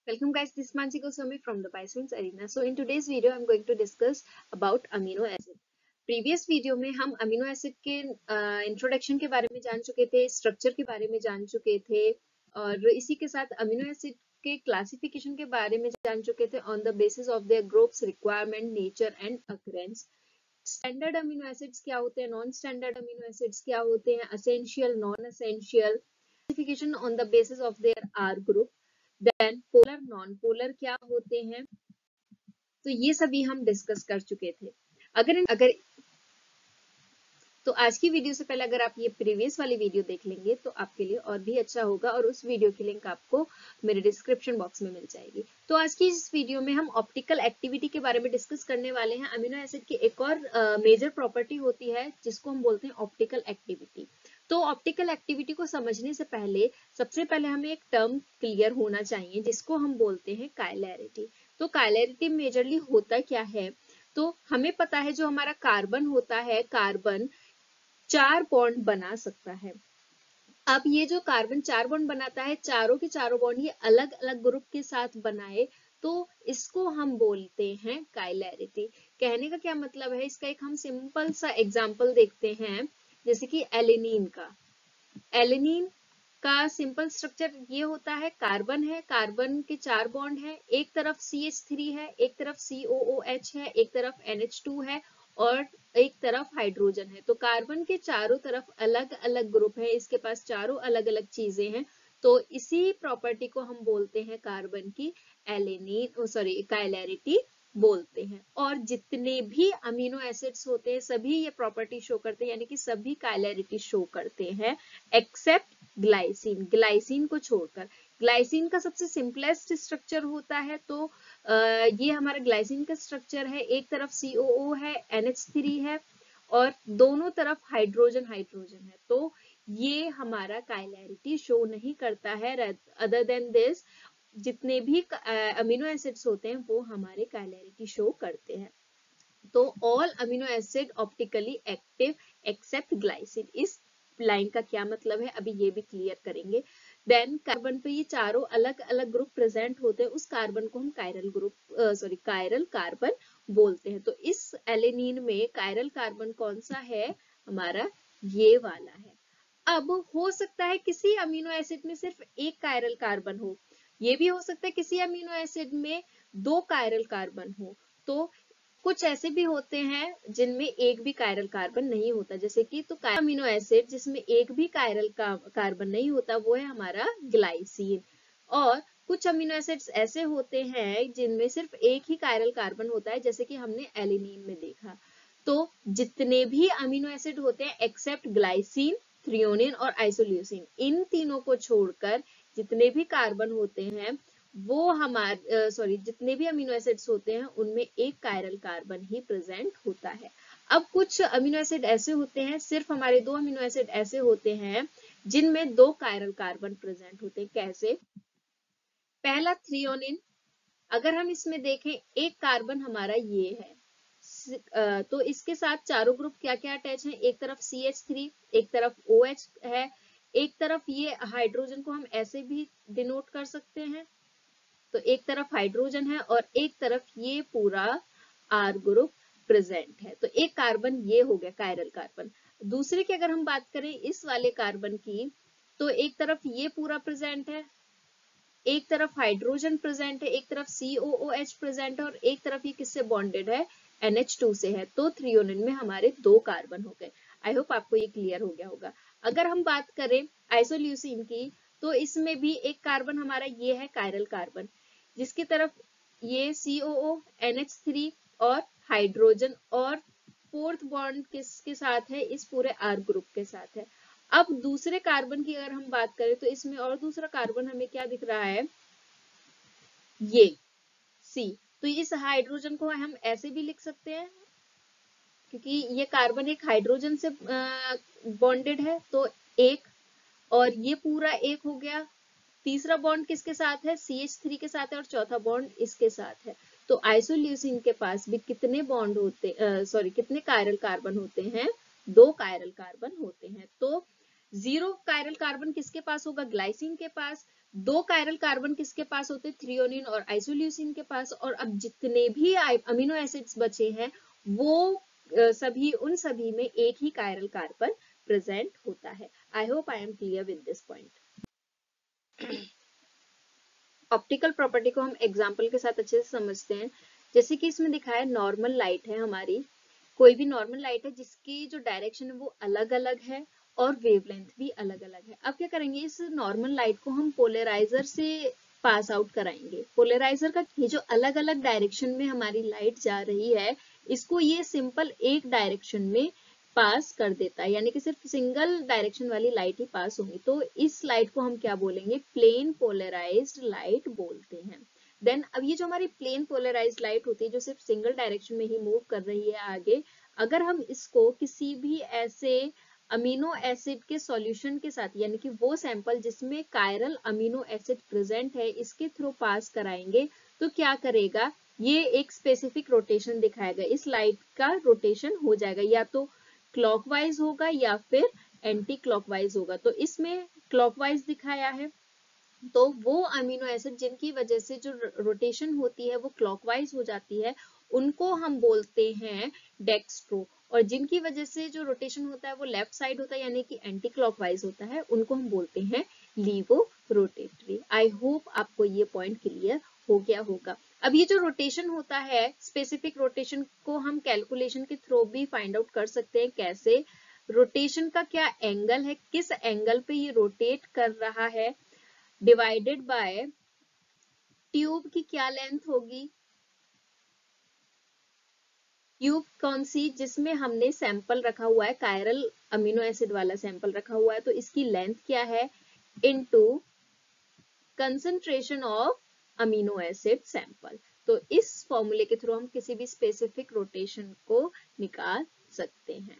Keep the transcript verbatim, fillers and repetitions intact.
Welcome guys, this is Mansi Goswami from the Pythons Arena. So in today's video, I'm going to discuss about amino acid. Previous video में हम amino acid के introduction के बारे में जान चुके थे, स्ट्रक्चर के बारे में जान चुके थे और इसी के साथ amino acid के क्लासिफिकेशन के बारे में जान चुके थे on the basis of their groups, requirement, nature and occurrence. Standard amino acids क्या होते हैं, नॉन स्टैंडर्ड अमीनो एसिड्स क्या होते हैं, essential, non essential, classification on the basis of their R group, then polar, non polar क्या होते हैं, तो ये सभी हम डिस्कस कर चुके थे. अगर अगर तो आज की वीडियो से पहले अगर आप ये प्रीवियस वाली वीडियो देख लेंगे तो आपके लिए और भी अच्छा होगा और उस वीडियो की लिंक आपको मेरे डिस्क्रिप्शन बॉक्स में मिल जाएगी. तो आज की इस वीडियो में हम ऑप्टिकल एक्टिविटी के बारे में डिस्कस करने वाले हैं. अमीनो एसिड की एक और मेजर प्रॉपर्टी होती है जिसको हम बोलते हैं ऑप्टिकल एक्टिविटी. तो ऑप्टिकल एक्टिविटी को समझने से पहले सबसे पहले हमें एक टर्म क्लियर होना चाहिए जिसको हम बोलते हैं काइलैरिटी. तो काइलैरिटी मेजरली होता क्या है, तो हमें पता है जो हमारा कार्बन होता है, कार्बन चार बॉन्ड बना सकता है. अब ये जो कार्बन चार बॉन्ड बनाता है, चारों के चारों बॉन्ड ये अलग अलग ग्रुप के साथ बनाए तो इसको हम बोलते हैं काइलैरिटी. कहने का क्या मतलब है, इसका एक हम सिंपल सा एग्जांपल देखते हैं जैसे कि एलेनिन का. एलेनिन का सिंपल स्ट्रक्चर ये होता है, कार्बन है, कार्बन के चार बॉन्ड है, एक तरफ सी एच थ्री है, एक तरफ सी ओ ओ एच है, एक तरफ एन एच टू है और एक तरफ हाइड्रोजन है. तो कार्बन के चारों तरफ अलग अलग ग्रुप है, इसके पास चारों अलग अलग चीजें हैं. तो इसी प्रॉपर्टी को हम बोलते हैं कार्बन की एलेनिन सॉरी काइलैरिटी बोलते हैं. और जितने भी अमीनो एसिड्स होते हैं सभी ये प्रॉपर्टी शो करते हैं, यानी कि सभी काइलैरिटी शो करते हैं एक्सेप्ट ग्लाइसिन. ग्लाइसिन को छोड़कर, ग्लाइसिन का सबसे सिंपलेस्ट स्ट्रक्चर होता है. तो आ, ये हमारा ग्लाइसिन का स्ट्रक्चर है, एक तरफ सी ओ ओ है, एन एच थ्री है और दोनों तरफ हाइड्रोजन हाइड्रोजन है. तो ये हमारा काइलैरिटी शो नहीं करता है. अदर देन दिस जितने भी अमीनो एसिड्स होते हैं वो हमारे काइलैरिटी शो करते हैं. तो all amino acid optically active except glycine. इस लाइन का क्या मतलब है अभी ये भी क्लियर करेंगे. देन कार्बन पे ये चारों अलग अलग ग्रुप प्रेजेंट होते हैं, उस कार्बन को हम chiral group sorry chiral carbon बोलते हैं. तो इस एलेनिन में कायरल कार्बन कौन सा है, हमारा ये वाला है. अब हो सकता है किसी अमीनो एसिड में सिर्फ एक कायरल कार्बन हो, ये भी हो सकता है किसी अमीनो एसिड में दो कायरल कार्बन हो. तो कुछ ऐसे भी होते हैं जिनमें एक भी कायरल कार्बन नहीं होता, जैसे कि तो अमीनो एसिड जिसमें एक भी कायरल का, कार्बन नहीं होता वो है हमारा ग्लाइसिन. और कुछ अमीनो एसिड्स ऐसे होते हैं जिनमें सिर्फ एक ही कायरल कार्बन होता है, जैसे कि हमने एलिनीन में देखा. तो जितने भी अमीनो एसिड होते हैं एक्सेप्ट ग्लाइसिन, थ्रियोनिन और आइसोल्यूसिन, इन तीनों को छोड़कर जितने भी कार्बन होते हैं वो हमारे सॉरी जितने भी अमीनो एसिड्स होते हैं उनमें एक कायरल कार्बन ही प्रेजेंट होता है. अब कुछ अमीनो एसिड ऐसे होते हैं, सिर्फ हमारे दो अमीनो एसिड ऐसे होते हैं जिनमें दो कायरल कार्बन प्रेजेंट होते हैं. कैसे, पहला थ्रियोनिन, अगर हम इसमें देखें एक कार्बन हमारा ये है, तो इसके साथ चारों ग्रुप क्या क्या अटैच हैं, एक तरफ सी एच थ्री, एक तरफ ओ एच है, एक तरफ ये हाइड्रोजन को हम ऐसे भी डिनोट कर सकते हैं. तो एक तरफ हाइड्रोजन है और एक तरफ ये पूरा आर ग्रुप प्रेजेंट है. तो एक कार्बन ये हो गया कायरल कार्बन. दूसरे की अगर हम बात करें इस वाले कार्बन की, तो एक तरफ ये पूरा प्रेजेंट है, एक तरफ हाइड्रोजन प्रेजेंट है, एक तरफ सी ओ ओ एच प्रेजेंट है और एक तरफ ये किससे बॉन्डेड है, एन एच टू से है. तो थ्रियोनिन में हमारे दो कार्बन हो गए. आई होप आपको ये क्लियर हो गया होगा. अगर हम बात करें आइसोल्यूसिन की, तो इसमें भी एक कार्बन हमारा ये है कायरल कार्बन, जिसकी तरफ ये C O O, N H three और हाइड्रोजन और फोर्थ बॉन्ड किसके साथ है, इस पूरे आर ग्रुप के साथ है. अब दूसरे कार्बन की अगर हम बात करें तो इसमें और दूसरा कार्बन हमें क्या दिख रहा है, ये सी. तो इस हाइड्रोजन को हम ऐसे भी लिख सकते हैं क्योंकि ये कार्बन एक हाइड्रोजन से बॉन्डेड है, तो एक और ये पूरा एक हो गया. तीसरा बॉन्ड किसके साथ है, सी एच थ्री के साथ है और चौथा बॉन्ड इसके साथ है. तो आइसोल्यूसिन के पास भी कितने बॉन्ड होते सॉरी कितने कायरल कार्बन होते हैं, दो कायरल कार्बन होते हैं. तो जीरो कायरल कार्बन किसके पास होगा, ग्लाइसिन के पास. दो कायरल कार्बन किसके पास होते हैं, थ्रियोनिन और आइसोल्यूसिन के पास, और अब जितने भी अमीनो एसिड्स बचे हैं वो सभी उन सभी में एक ही कायरल कार्बन प्रेजेंट होता है। I hope I am clear with this point. Optical property को हम एग्जाम्पल के साथ अच्छे से समझते हैं। जैसे कि इसमें दिखाया नॉर्मल लाइट है हमारी, कोई भी नॉर्मल लाइट है जिसकी जो डायरेक्शन है वो अलग अलग है और वेवलेंथ भी अलग अलग है। अब क्या करेंगे, इस नॉर्मल लाइट को हम पोलराइजर से पास आउट कराएंगे। पोलराइजर का ये जो अलग अलग डायरेक्शन में हमारी लाइट जा रही है, इसको ये सिंपल एक डायरेक्शन में पास कर देता है, यानी कि सिर्फ सिंगल डायरेक्शन वाली लाइट ही पास होगी। तो इस लाइट को हम क्या बोलेंगे, प्लेन पोलराइज्ड लाइट बोलते हैं। देन अब ये जो हमारी प्लेन पोलराइज्ड लाइट होती है जो सिर्फ सिंगल डायरेक्शन में ही मूव कर रही है आगे, अगर हम इसको किसी भी ऐसे अमीनो एसिड के सॉल्यूशन के साथ, यानी कि वो सैंपल जिसमें कायरल अमीनो एसिड प्रेजेंट है, इसके थ्रू पास कराएंगे तो क्या करेगा, ये एक स्पेसिफिक रोटेशन दिखाएगा। इस लाइट का रोटेशन हो जाएगा, या तो क्लॉकवाइज होगा या फिर एंटी क्लॉकवाइज होगा। तो इसमें क्लॉकवाइज दिखाया है, तो वो अमीनो एसिड जिनकी वजह से जो रोटेशन होती है वो क्लॉकवाइज हो जाती है, उनको हम बोलते हैं डेक्स्ट्रो, और जिनकी वजह से जो रोटेशन होता है वो लेफ्ट साइड होता है, यानी कि एंटी क्लॉकवाइज होता है, उनको हम बोलते हैं लीवो रोटेटरी। आई होप आपको ये पॉइंट क्लियर हो गया होगा। अब ये जो रोटेशन होता है, स्पेसिफिक रोटेशन को हम कैलकुलेशन के थ्रू भी फाइंड आउट कर सकते हैं। कैसे, रोटेशन का क्या एंगल है, किस एंगल पे ये रोटेट कर रहा है, डिवाइडेड बाय ट्यूब की क्या लेंथ होगी, ट्यूब कौन सी, जिसमें हमने सैंपल रखा हुआ है, कायरल अमीनो एसिड वाला सैंपल रखा हुआ है, तो इसकी लेंथ क्या है, into concentration of amino acid sample. तो इस फॉर्मूले के थ्रू हम किसी भी स्पेसिफिक रोटेशन को निकाल सकते हैं।